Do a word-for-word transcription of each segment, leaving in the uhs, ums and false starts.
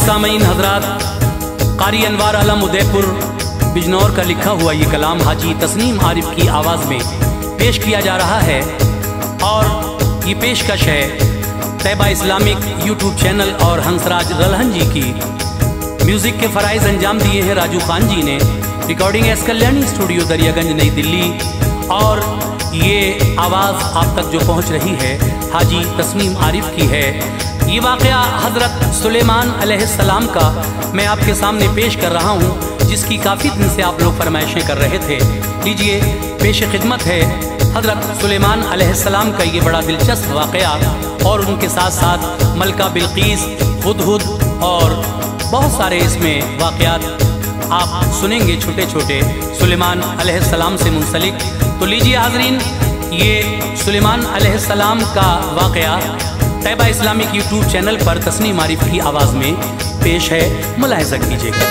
सामीन हजरात, कारी अनवार आलम उदयपुर बिजनौर का लिखा हुआ ये कलाम हाजी तस्नीम आरिफ की आवाज़ में पेश किया जा रहा है। और ये पेशकश है तैयबा इस्लामिक यूट्यूब चैनल और हंसराज रलहन जी की। म्यूज़िक के फ़राइज़ अंजाम दिए हैं राजू खान जी ने। Recording S Kalyani studio Daryaganj Nai Delhi. और ये आवाज़ आप तक जो पहुंच रही है हाजी तस्नीम आरिफ की है। ये वाक़या हज़रत सुलेमान अलैहिस्सलाम का मैं आपके सामने पेश कर रहा हूँ, जिसकी काफ़ी दिन से आप लोग फरमाइशें कर रहे थे। लीजिए, पेश खिदमत है हज़रत सुलेमान अलैहिस्सलाम का ये बड़ा दिलचस्प वाक़या, और उनके साथ साथ मलका बिल्कीस, हुदहुद और बहुत सारे इसमें वाक़यात आप सुनेंगे छोटे छोटे सुलेमान अलैहिस्सलाम से मुंसलिक। तो लीजिए हाज़रीन, ये सुलेमान अलैहिस्सलाम का वाक़या तैयबा इस्लामिक यूट्यूब चैनल पर तस्नीम आरिफ की आवाज़ में पेश है, मुलाहिज़ा कीजिएगा।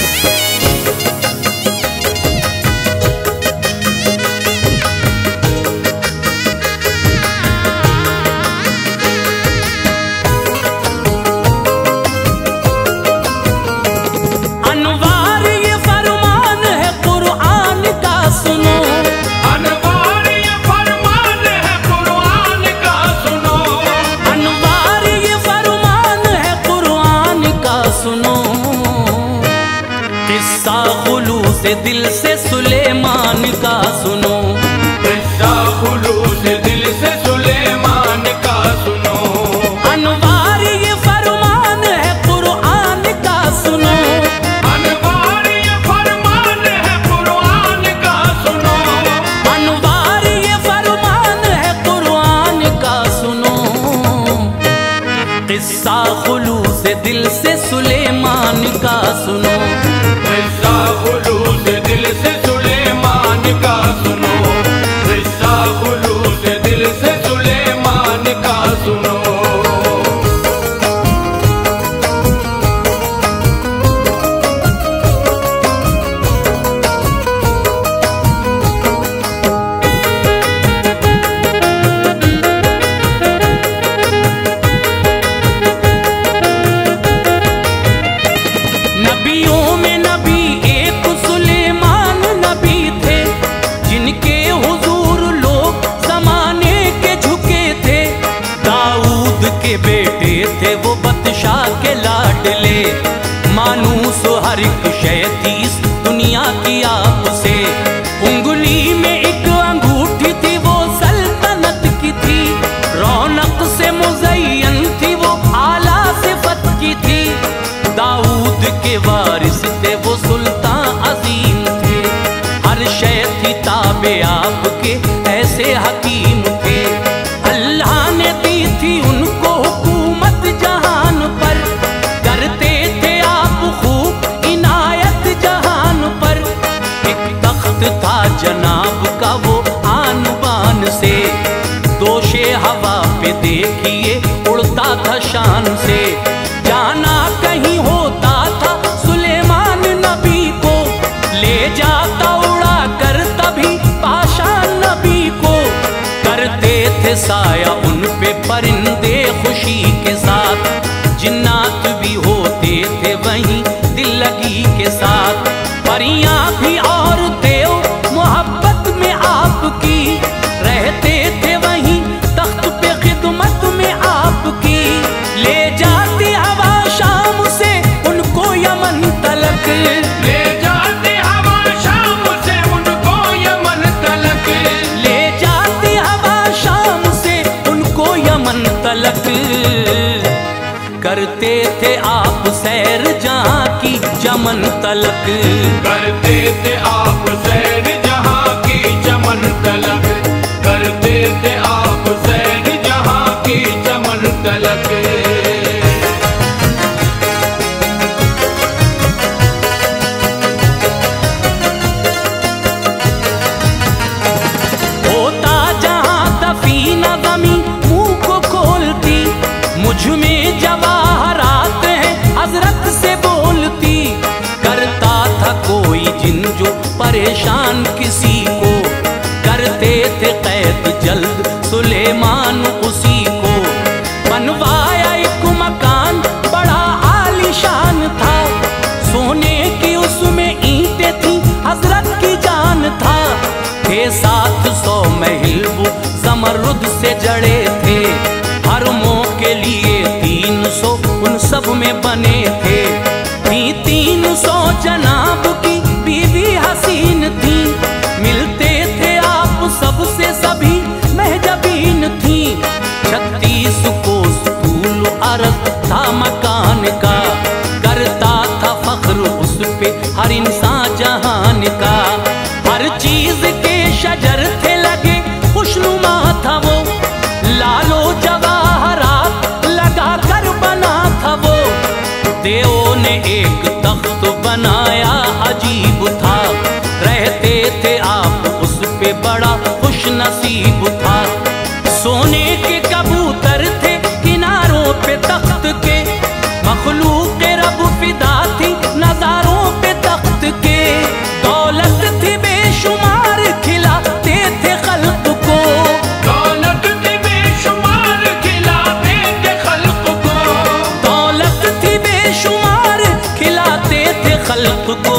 से दिल से सुलेमान का सुनो, किस्सा खुलूस से दिल से सुलेमान का सुनो। अनवार ये फरमान है कुरान का सुनो, अनवार ये फरमान है कुरान का सुनो, अनवार ये फरमान है कुरान का सुनो। किस्सा खुलूस से दिल से सुलेमान का सुनो, किस्सा खुलूस से दिल से सुलेमान का सुनो, किस्सा खुलूस से दिल से सुलेमान का सुनो। नबियों में नबी एक सुलेमान नबी थे, जिनके हुजूर लोग ज़माने के झुके थे। दाऊद के बेटे थे वो बदशाह के लाडले, मानूस हर एक शय थी इस दुनिया की आपसे। उंगली में एक अंगूठी थी वो सल्तनत की थी, रौनक से मुज़य्यन थी वो आला सिफत की थी। दाऊद के वारिस थे वो सुल्तान अजीम थे, हर शय थी ताबे आपके ऐसे हकीम थे। अल्लाह ने दी थी उनको हुकूमत जहान पर, करते थे आप खूब इनायत जहान पर। एक तख्त था जनाब का वो आन बान से, दोशे हवा पे देखिए उड़ता था शान से। जाना कहीं होता था सुलेमान नबी को, ले जाता उड़ा कर तभी पाशा नबी को। करते थे साया उन पे परिंदे खुशी के साथ, जिन्नात भी होते थे वहीं दिल लगी के साथ। परियां भी और देव मोहब्बत में आपकी, रहते थे वहीं तख्त पे खिदमत में आपकी। ले जाती हवा शाम से उनको यमन तलक, ले जाती हवा शाम से उनको यमन तलक, ले जाती हवा शाम से उनको यमन तलक। करते थे आप सैर जहाँ की चमन तलक, करते थे आप सैर जहाँ की चमन तलक, करते थे आप सैर जहाँ की चमन तलक। होता जहाँ दफीना ज़मी मुँह को खोलती, मुझ में जवाहरात हैं हजरत से बोलती। करता था कोई जिन जो परेशान किसी को, करते थे कैद जल्द सुलेमान उसी को। बनवाया एक मकान बड़ा आलीशान का। हर चीज के शजर थे लगे, खुशनुमा था वो, लालो जवाहरात लगा कर बना था वो। देवों ने एक तख्त बनाया अजीब था, रहते थे आप उस पे बड़ा खुश नसीब था। सोने के कबूतर थे किनारों पे तख्त के, मखलूक रब फिदा थी नजारों पे तख्त के। दौलत थी बेशुमार खिलाते थे खल्क को, दौलत थी बेशुमार खिलाते थे खल्क को, दौलत थी बेशुमार खिलाते थे खल्क को।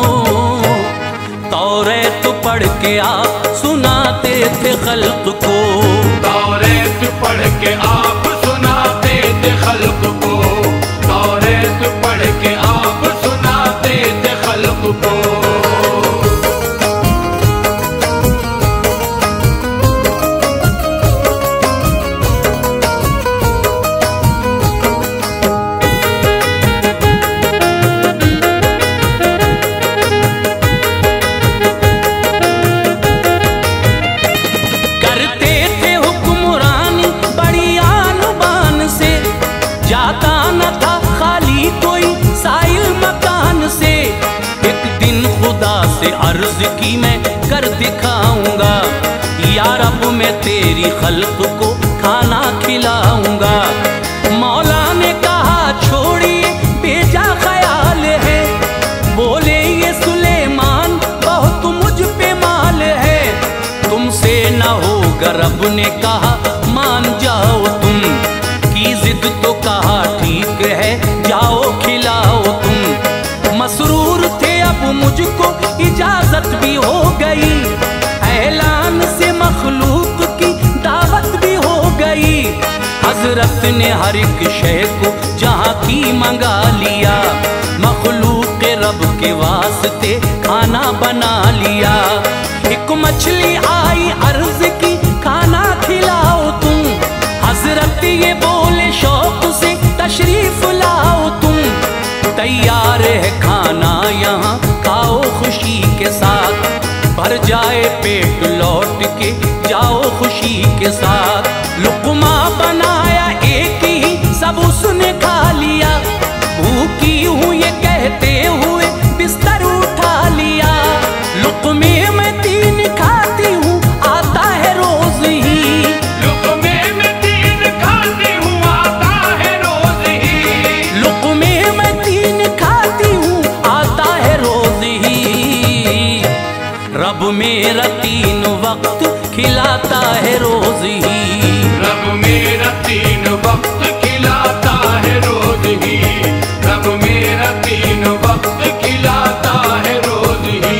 तौरेत पढ़ के आप सुनाते थे खल्क को, तौरेत पढ़ के आप सुनाते थे खल्क को, तौरेत पढ़ के आप सुनाते थे खल्क को। जाता न था खाली कोई साइल मकान से। एक दिन खुदा से अर्ज की मैं कर दिखाऊंगा, या रब मैं तेरी खल्क को खाना खिलाऊंगा। मौला ने कहा छोड़िए बेजा ख्याल है, बोले ये सुलेमान बहुत मुझ पे माल है। तुमसे न होगा रब ने कहा मान जाओ तुम, की जिद तो कहा ठीक है जाओ खिलाओ तुम। मसरूर थे अब मुझको इजाजत भी हो गई, ऐलान से मखलूक की दावत भी हो गई। हजरत ने हर एक शय को जहाँ की मंगा लिया, मखलूक रब के वास्ते खाना बना लिया। एक मछली आई अर्ज की खाना खिलाओ तुम, हजरत ये बोले शौक से तशरीफ लाओ तुम। तैयार है खाना यहाँ खाओ खुशी के साथ, भर जाए पेट लौट के जाओ खुशी के साथ। लुक़मा बनाया एक ही सब उसने खा लिया, भूखी हूँ ये कहते हुए बिस्तर उठा लिया। लुक़मे में तीन खाती हूँ आता है रोज ही, लुक़मे में तीन खाती हूँ आता है रोज ही, लुक़मे में तीन खाती हूँ आता है रोज ही। रब मेरा तीन वक्त खिलाता है रोज ही, रब मेरा तीन वक्त खिलाता है रोज ही, रब मेरा तीन वक्त खिलाता है रोज ही।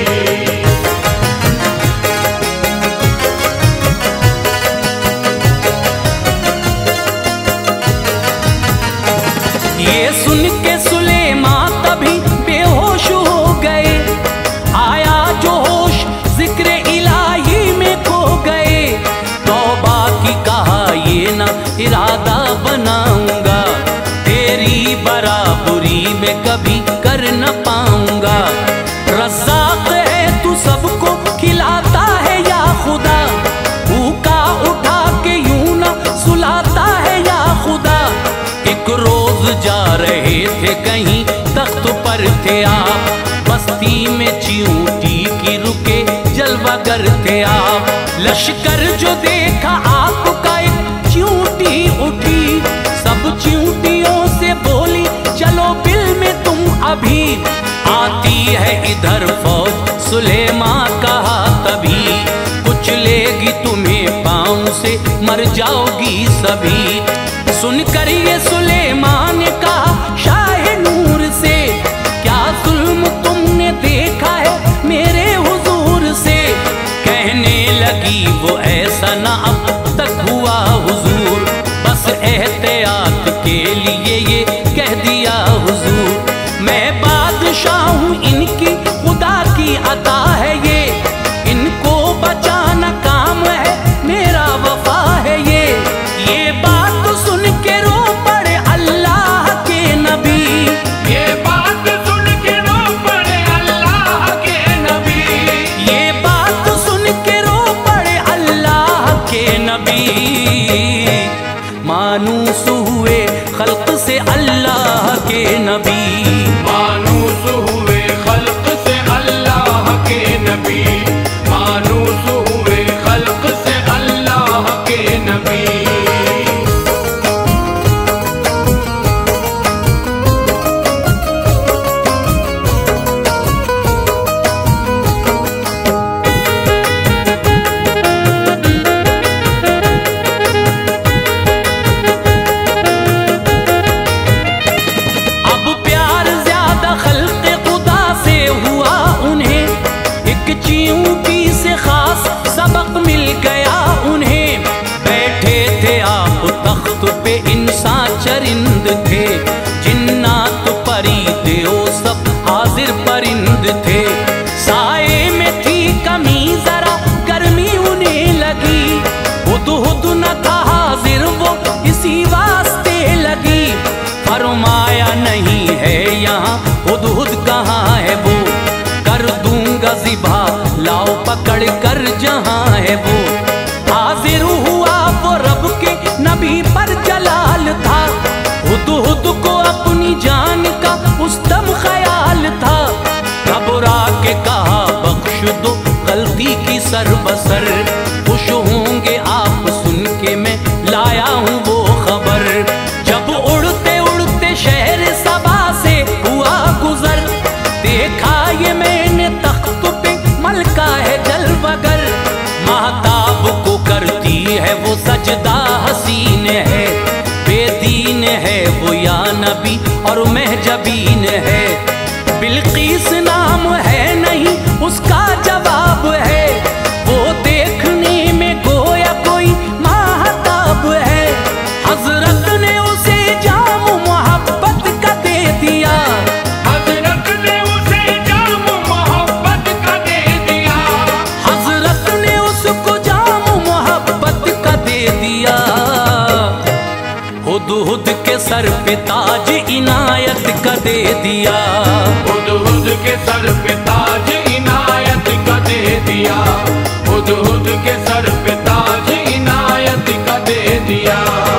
ये सुन के सुलेमान तभी बेहोश हो गए, आया जो होश जिक्र इलाही में खो गए। तौबा की कहा ये ना इरादा बनाऊंगा, तेरी बराबरी में कभी कर न पाऊंगा। रज़्ज़ाक़ है तू सबको खिलाता है या खुदा, भूखा उठा के यूं ना सुलाता है या खुदा। एक रोज जा रहे थे कहीं तख्त पर थे आप, बस्ती में चींटी की रुके जलवागर थे आप। लश्कर जो देखा आपका एक चींटी उठी, सब चींटियों से बोली चलो बिल में तुम अभी। आती है इधर फौज सुलेमान कहा तभी, कुछ लेगी तुम्हें पाँव से मर जाओगी सभी। सुनकर ये सुलेमान का शाह नूर से, क्या जुल्म तुमने देखा है मेरे हुजूर से। कहने लगी वो ऐसा ना अब तक हुआ हुजूर, बस एहतियात के लिए ये कह दिया हुजूर। मैं बादशाह हूँ इनकी खुदा की अता है ये, इनको बचाना काम है मेरा वफा है ये। ये बात सुन के रो पड़े अल्लाह के नबी, ये बात सुन के रो पड़े अल्लाह के नबी। ऊंची ऊंची से खास सबक मिल गया उन्हें। बैठे थे आप तख्त पे इंसान चरिंद थे, जिन्नात परी देओ सब हाजिर परिंद थे। साए में थी कमी जरा गर्मी उन्हें लगी, हुद-हुद न था हाजिर वो इसी वास्ते लगी। फरमाया नहीं है यहाँ हुद-हुद कहाँ है वो, कर दूंगा ज़िबा लाओ पकड़ कर जहाँ है वो। हाजिर हुआ वो रब के नबी पर जलाल था, हुद-हुद को अपनी जान का उस दम ख्याल था। घबरा के कहा बख्श दो गलती की सर बसर, खुश होंगे आप सुन के मैं लाया हूँ वो खबर। जब उड़ते उड़ते शहर सबा से हुआ गुजर, देखा ये मैंने तख्त पे मलका है जलवगर। महताब को करती है वो सजदा हसीन है, बेदीन है वो या नबी और महजबीन है। बिल्किस नाम है नहीं उसका जवाब है, वो देखने में गोया कोई महताब है। हजरत ने उसे जाम मोहब्बत का दे दिया, हजरत ने उसे जाम मोहब्बत का दे दिया, हजरत ने उसको जाम मोहब्बत का दे दिया। हुद-हुद के सर पे ताज इनायत का दे दिया, हुद-हुद के सर पे ताज इनायत का दे दिया, हुद-हुद के सर पे ताज इनायत का दे दिया।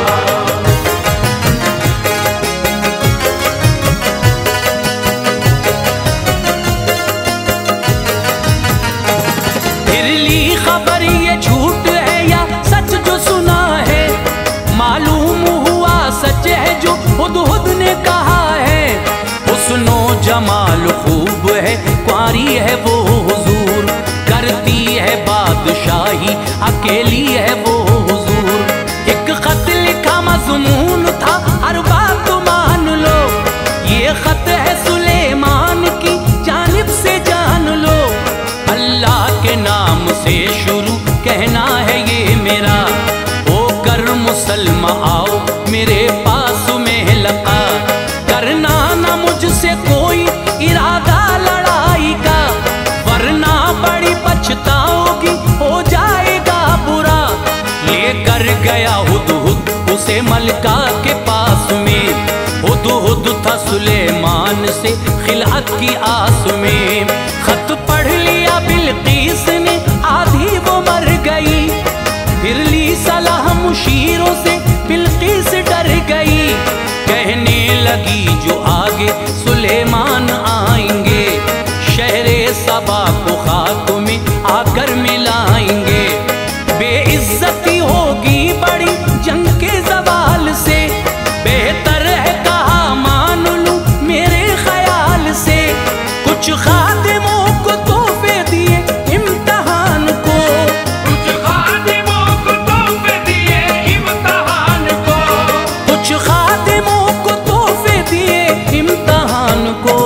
फिर ली खबर ये झूठ है या सच जो सुना है, मालूम हुआ सच है जो हुद-हुद ने कहा है। हुस्नो जमाल खूब है क्वारी है वो हुजूर, करती है बादशाही अकेली है वो हुजूर। एक खत लिखा मजमून था हर बात मान लो, ये खत है सुलेमान की जानिब से जान लो। अल्लाह के नाम से शुरू कहना है ये मेरा, होकर मुसलमान आओ मेरे पास में लका। करना ना मुझसे कोई इरादा लड़ाई का, वरना बड़ी पछताओगी हो जाएगा बुरा। लेकर गया हुद-हुद उसे मलका के पास में, हुद-हुद था सुलेमान से खिलात की आस में। खत पढ़ लिया बिल्किस ने आधी वो मर गई, फिर ली सलाह मुशीरों से बिल्किस डर गई। कहने लगी जो आगे सुलेमान आएंगे, शहरे सबा को खाक में आकर मिलाएंगे। बेइज्जती होगी बड़ी जंग के जवाल से, बेहतर है कहा मान लूं मेरे ख्याल से। कुछ खादिमों को तोहफे दिए इम्तिहान को, कुछ खादिमों को तोहफे दिए इम्तिहान को, कुछ खादिमों को तोहफे दिए इम्तिहान को।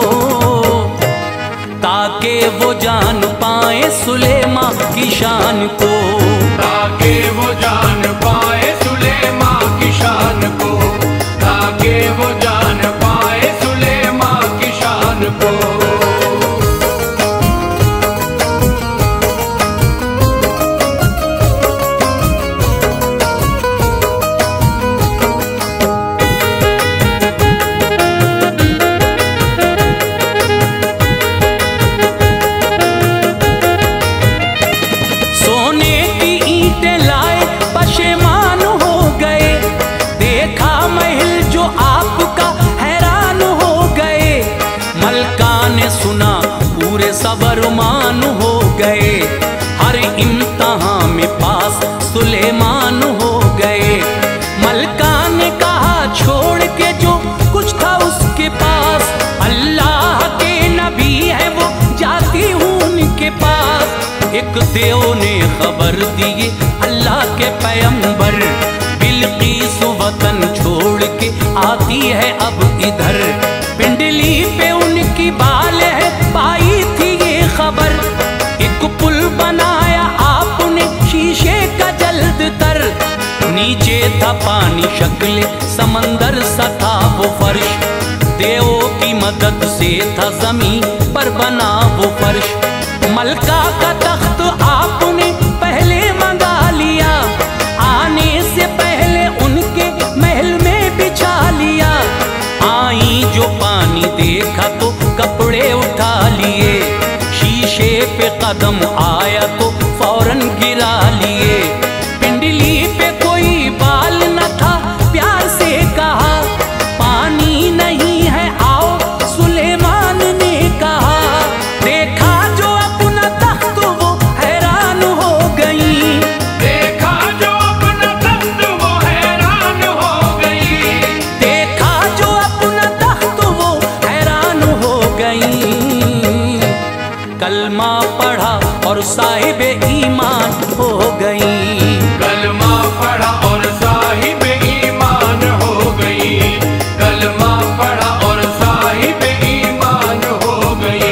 ताकि वो जान पाए सुलेमा की शान को, ताकि वो जान पाए सुलेमा की शान को, ताकि वो जान पाए सुलेमा की शान को। सोने की ईंटें लाए पशेमान हो गए, देखा महल जो आपका हैरान हो गए। मलका ने सुना पूरे सबरमान हो गए, हर इम्तिहान में पास सुलेमान हो गए। मलका ने कहा छोड़ के जो कुछ था उसके पास, अल्लाह के नबी है वो जाती हूँ उनके पास। एक देव ने खबर दी अल्लाह के पैगंबर, बिल्किस वतन छोड़ के आती है अब इधर। पिंडली पे उनकी बाल है पाई थी ये खबर, एक देखा पानी शक्ल समंदर सा था वो फर्श, देवों की मदद से था जमीन पर बना वो फर्श। मलका का तख्त आपने पहले मंगा लिया, आने से पहले उनके महल में बिछा लिया। आई जो पानी देखा तो कपड़े उठा लिए, शीशे पे कदम आया तो फौरन गिरा लिए। पिंडली पे कोई बाल न था, प्यार से कहा पानी नहीं है आओ, सुलेमान ने कहा। देखा जो अपना तख्त वो हैरान हो गई, देखा जो अपना तख्त वो हैरान हो गई, देखा जो अपना तख्त वो हैरान हो गई। कलमा पढ़ा और साहिब ईमान हो गई, कलमा पढ़ा और साहिब ईमान हो गई, कलमा पढ़ा और साहिब ईमान हो गई।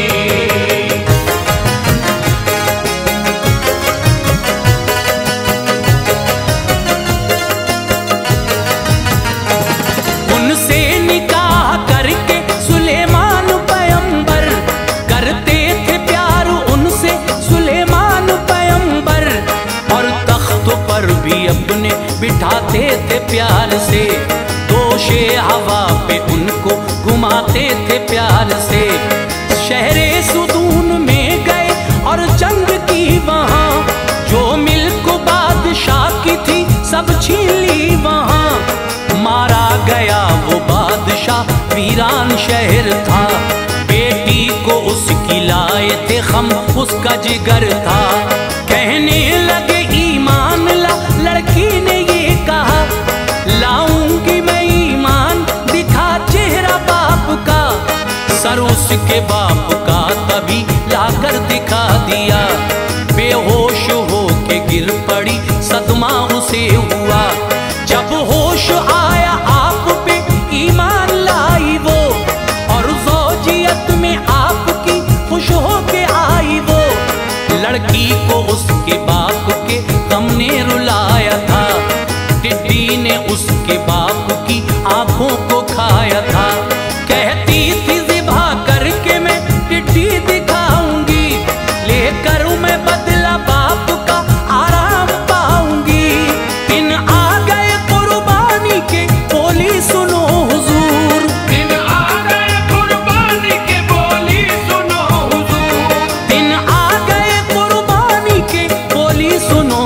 उनसे निकाह करके सुलेमान पैगंबर, करते थे प्यार उनसे सुलेमान पैगंबर। और तख्त पर भी अपने बिठाते थे प्यार से, दोशे हवा पे उनको घुमाते थे प्यार से। शहरे सुदून में गए और जंग की वहाँ, जो मिल्क बादशाह की थी सब छीन ली वहाँ। मारा गया वो बादशाह वीरान शहर था, बेटी को उसकी लाए थे हम उसका जिगर था। कहने लगे ईमान ला, लड़की ने ये कहा लाऊंगी मैं ईमान, दिखा चेहरा बाप का। सर उसके बाप का तभी लाकर दिखा दिया, बेहोश हो के गिर पड़ी सदमा उसे हुआ। जब होश आया आप पे ईमान लाई वो, और ज़ौजियत में आपकी खुश हो के आई वो। लड़की को उसके बाप के गम ने रुलाया था, टिड्डी ने उसके बाप की आंखों को खाया था। कहती थी ज़िबा करके मैं टिड्डी दिखाऊंगी, लेकर मैं बदला बाप का आराम पाऊंगी। इन आ गए कुर्बानी के बोली सुनो हुजूर, दिन आ गए कुर्बानी के बोली सुनो हुजूर, दिन आ गए कुर्बानी के बोली सुनो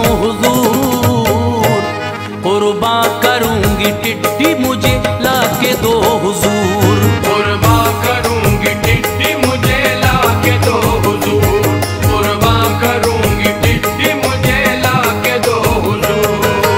हुजूर। कुर्बा करूंगी टिड्डी मुझे लाके दो हुजूर, कुर्बा करूंगी टिड्डी मुझे लाके दो हुजूर, कुर्बा करूंगी टिड्डी मुझे लाके दो हुजूर।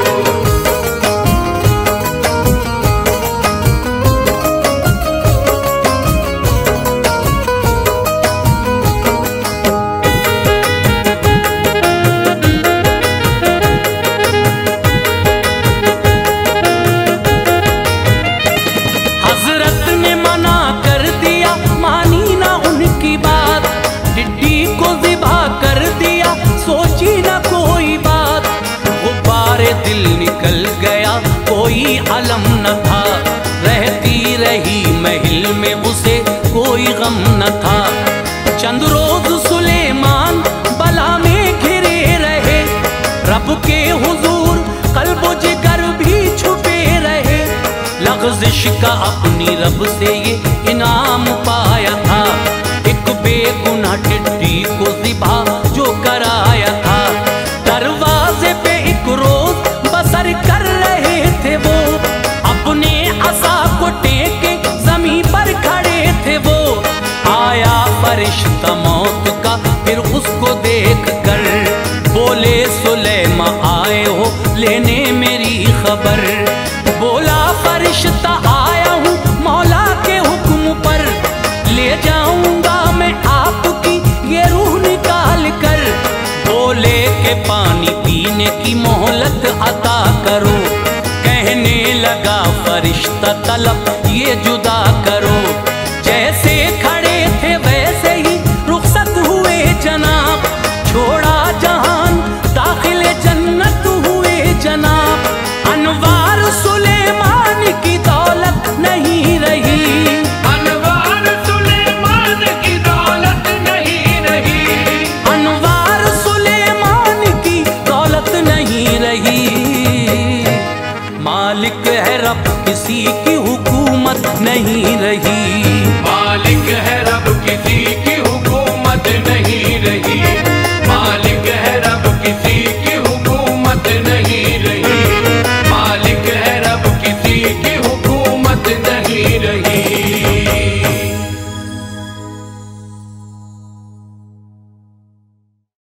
हजरत ने मना कर दिया, मानी ना उनकी बात। टिड्डी को ज़िबा कर दिया, सोची ना कोई बात। गुब्बारे दिल निकल गया, कोई अलम न था। रहती रही महल में उसे कोई गम न था। चंद रोज सुलेमान बला में घिरे रहे, रब के हुजूर कल्बो जिगर भी छुपे रहे। लग़ज़िश का अपनी रब से ये इनाम पाया था, एक बेगुनाह टिड्डी को ज़िबा जो कराया था। दरवाजे पे एक रोज बसर कर रहे थे वो, अपने असा को टेके जमीन पर खड़े थे वो। आया फरिश्ता मौत का फिर उसको देख कर, बोले सुलेमा आए हो लेने मेरी खबर। बोला फरिश्ता आया हूँ मौला के हुक्म पर, ले जाऊंगा मैं आपकी ये रूह निकाल कर। बोले के पानी पीने की मोहलत अता करो, कहने लगा फरिश्ता तलब ये जुदा करो। जैसे खड़े थे वैसे ही रुखसत हुए जनाब, छोड़ा जहान दाखिले जन्नत हुए जनाब। अनवार रही